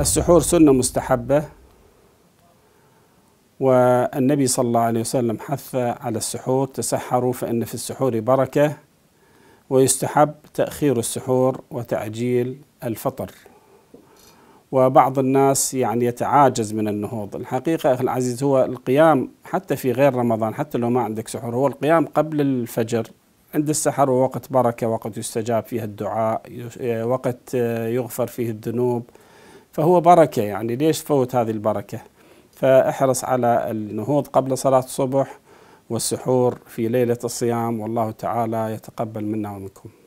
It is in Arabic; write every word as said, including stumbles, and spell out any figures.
السحور سنة مستحبة، والنبي صلى الله عليه وسلم حث على السحور: تسحروا فإن في السحور بركة. ويستحب تأخير السحور وتعجيل الفطر. وبعض الناس يعني يتعاجز من النهوض. الحقيقة أخي العزيز هو القيام حتى في غير رمضان، حتى لو ما عندك سحور، هو القيام قبل الفجر عند السحر هو وقت بركة، وقت يستجاب فيه الدعاء، وقت يغفر فيه الذنوب، فهو بركة. يعني ليش تفوت هذه البركة؟ فاحرص على النهوض قبل صلاة الصبح والسحور في ليلة الصيام، والله تعالى يتقبل منا ومنكم.